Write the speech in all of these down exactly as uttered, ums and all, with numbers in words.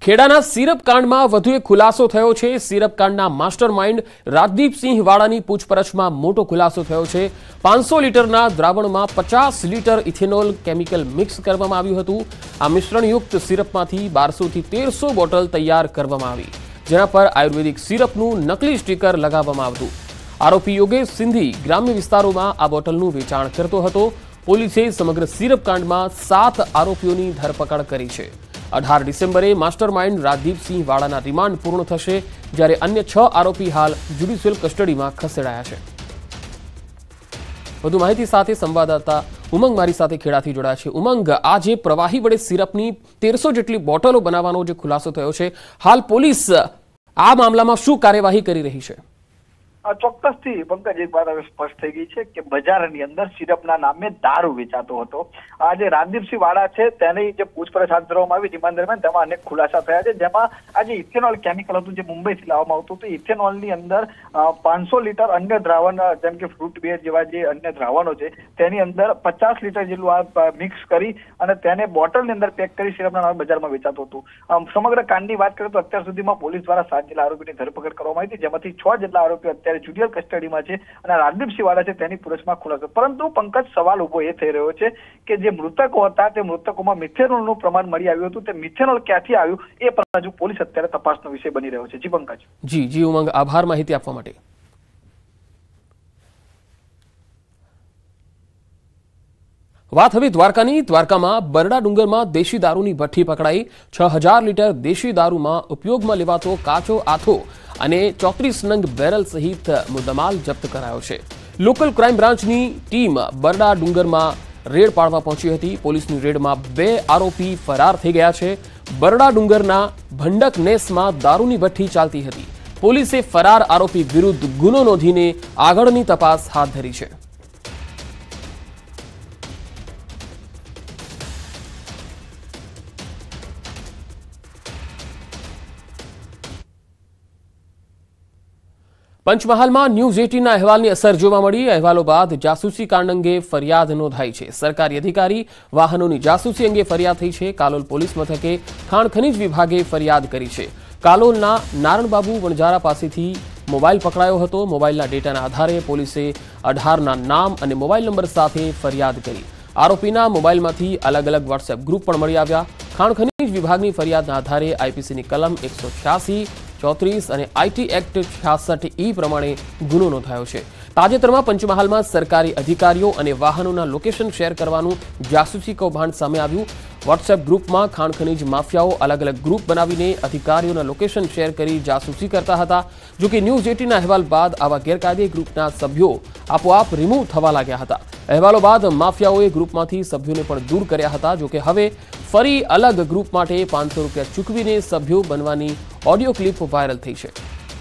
ખેડાના syrup કાંડમાં વધુ એક ખુલાસો થયો છે। સિરપ કાંડના માસ્ટરમાઇન્ડ રાજદીપસિંહ વાળાની પૂછપરછમાં મોટો ખુલાસો થયો છે। પાંચસો લીટરના દ્રાવણમાં પચાસ લીટર ઇથેનોલ કેમિકલ મિક્સ કરવામાં આવ્યું હતું। આ મિશ્રણયુક્ત સિરપમાંથી બારસો થી તેરસો બોટલ તૈયાર કરવામાં આવી, જેના પર આયુર્વેદિક સિરપનું નકલી સ્ટીકર લગાવવામાં આવતું। આરોપી યોગેશ સિંધી ગ્રામ્ય વિસ્તારોમાં આ બોટલનું વેચાણ કરતો હતો। પોલીસે સમગ્ર સિરપ કાંડમાં સાત આરોપીઓની ધરપકડ કરી છે। અઢાર ડિસેમ્બરે માસ્ટરમાઇન્ડ રાજદીપસિંહ વાળાના રિમાન્ડ પૂર્ણ થશે, જ્યારે અન્ય છ આરોપી હાલ જ્યુડિશિયલ કસ્ટડીમાં ખસેડાયા છે। વધુ માહિતી સાથે સંવાદદાતા ઉમંગ મારી સાથે ખેડાથી જોડાયા છે। ઉમંગ, આ જે પ્રવાહી વડે સિરપની તેરસો જેટલી બોટલો બનાવવાનો જે ખુલાસો થયો છે, હાલ પોલીસ આ મામલામાં શું કાર્યવાહી કરી રહી છે? ચોક્કસથી પંકજ, એક વાત હવે સ્પષ્ટ થઈ ગઈ છે કે બજારની અંદર સિરપના નામે દારૂ વેચાતો હતો। આ જે રાજદીપસિંહ વાળા છે તેની જે પૂછપરછ હાથ ધરવામાં આવી રિમાન્ડ દરમિયાન, તેમાં અનેક ખુલાસા થયા છે, જેમાં આ જે ઇથેનોલ કેમિકલ હતું જે મુંબઈથી લાવવામાં આવતું હતું, ઇથેનોલની અંદર પાંચસો લીટર અન્ય દ્રાવણ જેમ કે ફ્રૂટ બેર જેવા જે અન્ય દ્રાવણો છે તેની અંદર પચાસ લીટર જેટલું આ મિક્સ કરી અને તેને બોટલની અંદર પેક કરી સિરપના નામે બજારમાં વેચાતું હતું। સમગ્ર કાંડની વાત કરીએ તો અત્યાર સુધીમાં પોલીસ દ્વારા સાત જેટલા આરોપીની ધરપકડ કરવામાં આવી હતી, જેમાંથી છ જેટલા આરોપીઓ અત્યારે જ્યુડિશિયલ કસ્ટડીમાં છે અને રાજદીપસિંહ વાળા છે તેની પૂછપરછમાં ખુલાસો। પરંતુ પંકજ, સવાલ ઉભો એ થઈ રહ્યો છે કે જે મૃતકો હતા તે મૃતકોમાં મિથેનોલનું પ્રમાણ મળી આવ્યું હતું, તે મિથેનોલ ક્યાંથી આવ્યું એ પણ હજુ પોલીસ અત્યારે તપાસનો વિષય બની રહ્યો છે। જી પંકજ। જી જી ઉમંગ, આભાર માહિતી આપવા માટે। વાત હવે દ્વારકાની। દ્વારકામાં બરડા ડુંગરમાં દેશી દારૂની ભઠ્ઠી પકડાઈ। છ હજાર લીટર દેશી દારૂમાં ઉપયોગમાં લેવાતો કાચો આથો અને ચોત્રીસ નંગ બેરલ સહિત મુદ્દામાલ જપ્ત કરાયો છે। લોકલ ક્રાઇમ બ્રાન્ચની ટીમ બરડા ડુંગરમાં રેડ પાડવા પહોંચી હતી। પોલીસની રેડમાં બે આરોપી ફરાર થઈ ગયા છે। બરડા ડુંગરના ભંડક નેસમાં દારૂની ભઠ્ઠી ચાલતી હતી। પોલીસે ફરાર આરોપી વિરુદ્ધ ગુનો નોંધીને આગળની તપાસ હાથ ધરી છે। પંચમહાલમાં ન્યૂઝ એટીનના અહેવાલની અસર જોવા મળી। અહેવાલો બાદ જાસૂસી કાંડ અંગે ફરિયાદ નોંધાઈ છે। સરકારી અધિકારી વાહનોની જાસૂસી અંગે ફરિયાદ થઈ છે। કાલોલ પોલીસ મથકે ખાણ ખનીજ વિભાગે ફરિયાદ કરી છે। કાલોલના નારણબાબુ વણજારા પાસેથી મોબાઈલ પકડાયો હતો। મોબાઈલના ડેટાના આધારે પોલીસે અઢારના નામ અને મોબાઈલ નંબર સાથે ફરિયાદ કરી। આરોપીના મોબાઈલમાંથી અલગ અલગ વોટ્સએપ ગ્રુપ પણ મળી આવ્યા। ખાણ ખનીજ વિભાગની ફરિયાદના આધારે આઈપીસીની કલમ એકસો છ્યાસી ચોત્રીસ અને આઈટી એક્ટ છાસઠ ઈ પ્રમાણે ગુનો નોંધાયો છે। તાજેતરમાં પંચમહાલમાં સરકારી અધિકારીઓ અને વાહનોના લોકેશન શેર કરવાનું જાસૂસી કૌભાંડ સામે આવ્યું। વોટ્સએપ ગ્રુપમાં ખાણ ખનીજ માફિયાઓ અલગ અલગ ગ્રુપ બનાવીને અધિકારીઓના લોકેશન શેર કરી જાસૂસી કરતા હતા। જો કે ન્યૂઝ એટીનના અહેવાલ બાદ આવા ગેરકાયદે ગ્રુપના સભ્યો આપોઆપ રિમૂવ થવા લાગ્યા હતા। અહેવાલો બાદ માફિયાઓએ ગ્રુપમાંથી સભ્યોને પણ દૂર કર્યા હતા। જો કે હવે ફરી અલગ ગ્રુપ માટે પાંચસો રૂપિયા ચૂકવીને સભ્યો બનવાની ઓડિયો ક્લિપ વાયરલ થઈ છે।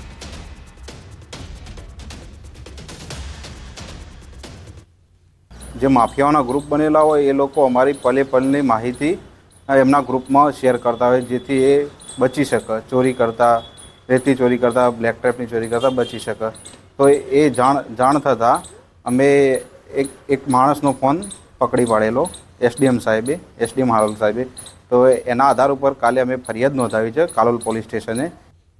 જે માફિયાઓના ગ્રુપ બનેલા હોય એ લોકો અમારી પલે પલની માહિતી એમના ગ્રુપમાં શેર કરતા હોય, જેથી એ બચી શકે, ચોરી કરતા, રેતી ચોરી કરતા, બ્લેક ટેપની ચોરી કરતા બચી શકે। તો એ જાણ જાણ થતાં અમે એક એક માણસનો ફોન પકડી પાડેલો, એસડીએમ સાહેબે, એસડીએમ હાલોલ સાહેબે। તો એના આધાર ઉપર કાલે અમે ફરિયાદ નોંધાવી છે કાલોલ પોલીસ સ્ટેશને।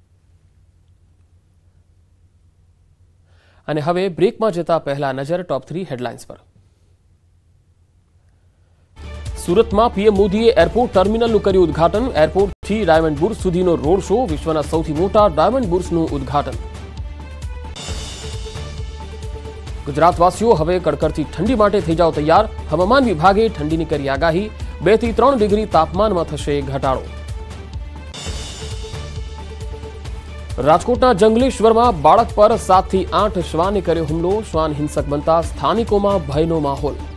અને હવે બ્રેકમાં જતા પહેલા નજર ટોપ થ્રી હેડલાઇન્સ પર। સુરતમાં પીએમ મોદીએ એરપોર્ટ ટર્મિનલનું કર્યું ઉદ્ઘાટન। એરપોર્ટથી ડાયમંડ બુર્સ સુધીનો રોડ શો, વિશ્વના સૌથી મોટા ડાયમંડ બુર્સનું ઉદ્ઘાટન। ગુજરાતવાસીઓ હવે કડકડતી ઠંડી માટે થઈ જાઓ તૈયાર। હવામાન વિભાગે ઠંડીની કરી આગાહી। બે થી ત્રણ ડિગ્રી તાપમાનમાં થશે ઘટાડો। રાજકોટના જંગલેશ્વરમાં બાળક પર સાત થી આઠ શ્વાને કર્યો હુમલો। શ્વાન હિંસક બનતા સ્થાનિકોમાં ભયનો માહોલ।